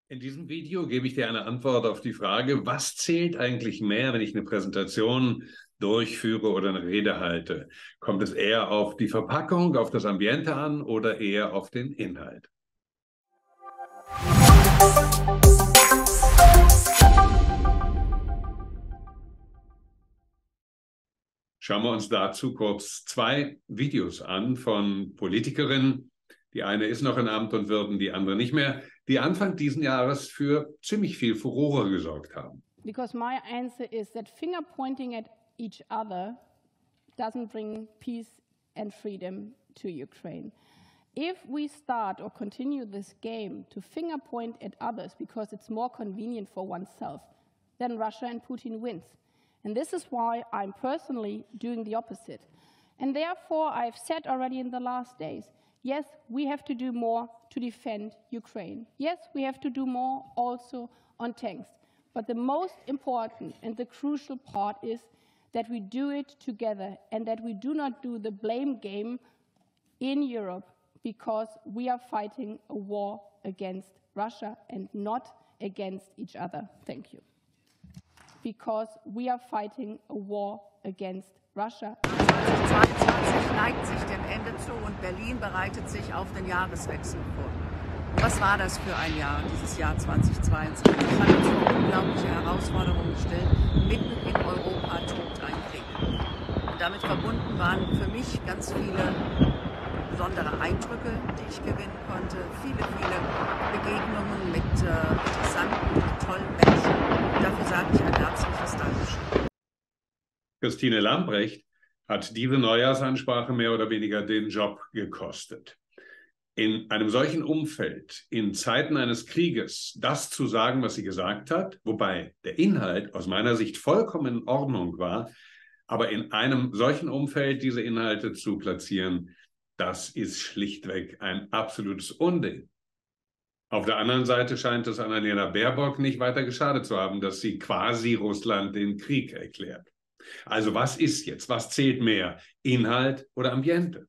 In diesem Video gebe ich dir eine Antwort auf die Frage, was zählt eigentlich mehr, wenn ich eine Präsentation durchführe oder eine Rede halte? Kommt es eher auf die Verpackung, auf das Ambiente an oder eher auf den Inhalt? Schauen wir uns dazu kurz zwei Videos an von Politikerinnen. Die eine ist noch in Amt und Würden, die andere nicht mehr, die Anfang diesen Jahres für ziemlich viel Furore gesorgt haben. Because my answer is that finger pointing at each other doesn't bring peace and freedom to Ukraine. If we start or continue this game to finger point at others because it's more convenient for oneself, then Russia and Putin wins. And this is why I'm personally doing the opposite. And therefore, I've said already in the last days, yes, we have to do more to defend Ukraine. Yes, we have to do more also on tanks. But the most important and the crucial part is that we do it together and that we do not do the blame game in Europe because we are fighting a war against Russia and not against each other. Thank you. Because we are fighting a war against Russia. 2022 neigt sich dem Ende zu und Berlin bereitet sich auf den Jahreswechsel vor. Was war das für ein Jahr, dieses Jahr 2022? Es hat uns vor unglaubliche Herausforderungen gestellt. Mitten in Europa tobt ein Krieg. Und damit verbunden waren für mich ganz viele besondere Eindrücke, die ich gewinnen konnte. Viele Begegnungen mit interessanten, tollen Menschen. Dafür sage ich ein herzliches Dankeschön. Christine Lambrecht hat diese Neujahrsansprache mehr oder weniger den Job gekostet. In einem solchen Umfeld, in Zeiten eines Krieges, das zu sagen, was sie gesagt hat, wobei der Inhalt aus meiner Sicht vollkommen in Ordnung war, aber in einem solchen Umfeld diese Inhalte zu platzieren, das ist schlichtweg ein absolutes Unding. Auf der anderen Seite scheint es Annalena Baerbock nicht weiter geschadet zu haben, dass sie quasi Russland den Krieg erklärt. Also was ist jetzt? Was zählt mehr? Inhalt oder Ambiente?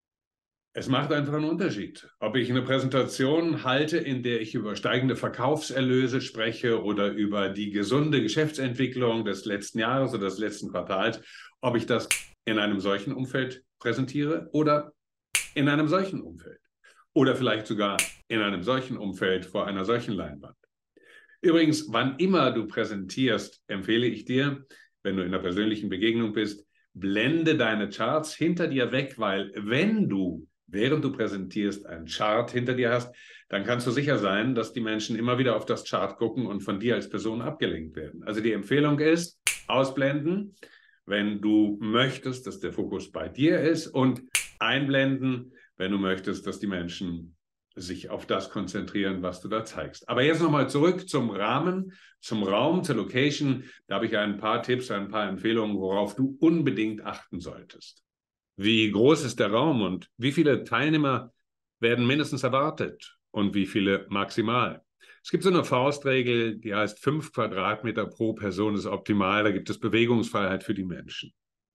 Es macht einfach einen Unterschied, ob ich eine Präsentation halte, in der ich über steigende Verkaufserlöse spreche oder über die gesunde Geschäftsentwicklung des letzten Jahres oder des letzten Quartals, ob ich das in einem solchen Umfeld präsentiere oder in einem solchen Umfeld oder vielleicht sogar in einem solchen Umfeld vor einer solchen Leinwand. Übrigens, wann immer du präsentierst, empfehle ich dir, wenn du in einer persönlichen Begegnung bist, blende deine Charts hinter dir weg, weil wenn du, während du präsentierst, einen Chart hinter dir hast, dann kannst du sicher sein, dass die Menschen immer wieder auf das Chart gucken und von dir als Person abgelenkt werden. Also die Empfehlung ist, ausblenden, wenn du möchtest, dass der Fokus bei dir ist und einblenden, wenn du möchtest, dass die Menschen sich auf das konzentrieren, was du da zeigst. Aber jetzt nochmal zurück zum Rahmen, zum Raum, zur Location. Da habe ich ein paar Tipps, ein paar Empfehlungen, worauf du unbedingt achten solltest. Wie groß ist der Raum und wie viele Teilnehmer werden mindestens erwartet und wie viele maximal? Es gibt so eine Faustregel, die heißt 5 Quadratmeter pro Person ist optimal. Da gibt es Bewegungsfreiheit für die Menschen.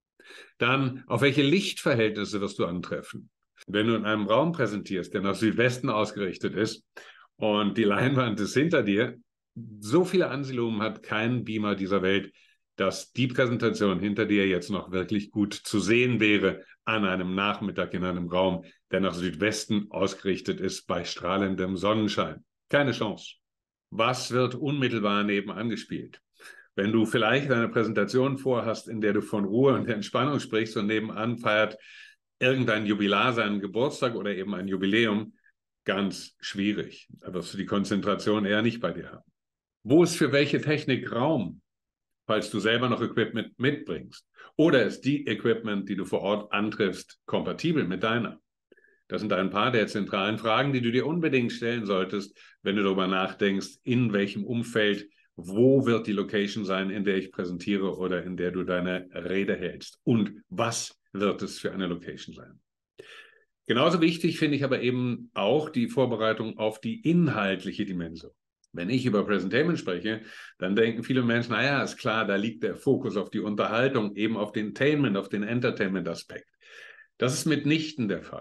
Dann, auf welche Lichtverhältnisse wirst du antreffen? Wenn du in einem Raum präsentierst, der nach Südwesten ausgerichtet ist und die Leinwand ist hinter dir, so viele Ansiedlungen hat kein Beamer dieser Welt, dass die Präsentation hinter dir jetzt noch wirklich gut zu sehen wäre an einem Nachmittag in einem Raum, der nach Südwesten ausgerichtet ist bei strahlendem Sonnenschein. Keine Chance. Was wird unmittelbar nebenan gespielt? Wenn du vielleicht eine Präsentation vorhast, in der du von Ruhe und Entspannung sprichst und nebenan feiert irgendein Jubilar seinen Geburtstag oder eben ein Jubiläum, ganz schwierig. Da wirst du die Konzentration eher nicht bei dir haben. Wo ist für welche Technik Raum, falls du selber noch Equipment mitbringst? Oder ist die Equipment, die du vor Ort antriffst, kompatibel mit deiner? Das sind ein paar der zentralen Fragen, die du dir unbedingt stellen solltest, wenn du darüber nachdenkst, in welchem Umfeld, wo wird die Location sein, in der ich präsentiere oder in der du deine Rede hältst? Und was wird es für eine Location sein? Genauso wichtig finde ich aber eben auch die Vorbereitung auf die inhaltliche Dimension. Wenn ich über Presentainment spreche, dann denken viele Menschen, naja, ist klar, da liegt der Fokus auf die Unterhaltung, eben auf den Tainment, auf den Entertainment-Aspekt. Das ist mitnichten der Fall.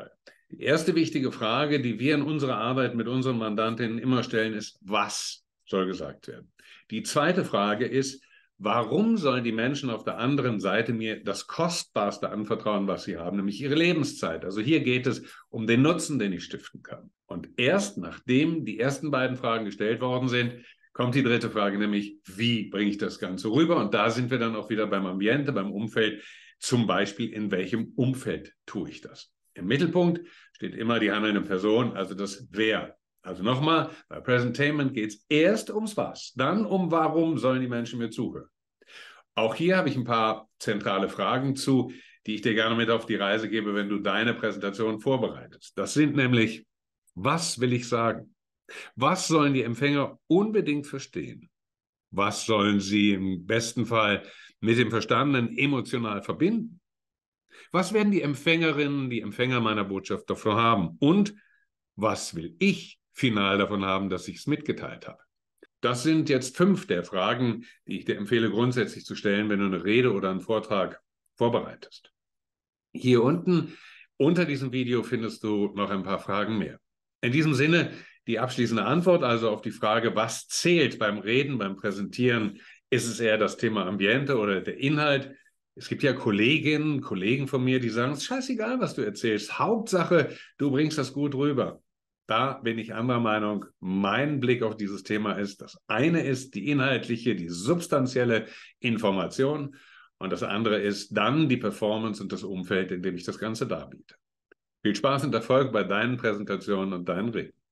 Die erste wichtige Frage, die wir in unserer Arbeit mit unseren Mandantinnen immer stellen, ist, was soll gesagt werden? Die zweite Frage ist, warum sollen die Menschen auf der anderen Seite mir das Kostbarste anvertrauen, was sie haben, nämlich ihre Lebenszeit? Also hier geht es um den Nutzen, den ich stiften kann. Und erst nachdem die ersten beiden Fragen gestellt worden sind, kommt die dritte Frage, nämlich wie bringe ich das Ganze rüber? Und da sind wir dann auch wieder beim Ambiente, beim Umfeld, zum Beispiel in welchem Umfeld tue ich das? Im Mittelpunkt steht immer die handelnde Person, also das Wer. Also nochmal, bei Presentainment geht es erst ums Was, dann um warum sollen die Menschen mir zuhören. Auch hier habe ich ein paar zentrale Fragen zu, die ich dir gerne mit auf die Reise gebe, wenn du deine Präsentation vorbereitest. Das sind nämlich, was will ich sagen? Was sollen die Empfänger unbedingt verstehen? Was sollen sie im besten Fall mit dem Verstandenen emotional verbinden? Was werden die Empfängerinnen, die Empfänger meiner Botschaft davon haben? Und was will ich final davon haben, dass ich es mitgeteilt habe? Das sind jetzt 5 der Fragen, die ich dir empfehle, grundsätzlich zu stellen, wenn du eine Rede oder einen Vortrag vorbereitest. Hier unten unter diesem Video findest du noch ein paar Fragen mehr. In diesem Sinne die abschließende Antwort, also auf die Frage, was zählt beim Reden, beim Präsentieren? Ist es eher das Thema Ambiente oder der Inhalt? Es gibt ja Kolleginnen, Kollegen von mir, die sagen, es ist scheißegal, was du erzählst. Hauptsache, du bringst das gut rüber. Da bin ich anderer Meinung. Mein Blick auf dieses Thema ist, das eine ist die inhaltliche, die substanzielle Information und das andere ist dann die Performance und das Umfeld, in dem ich das Ganze darbiete. Viel Spaß und Erfolg bei deinen Präsentationen und deinen Reden.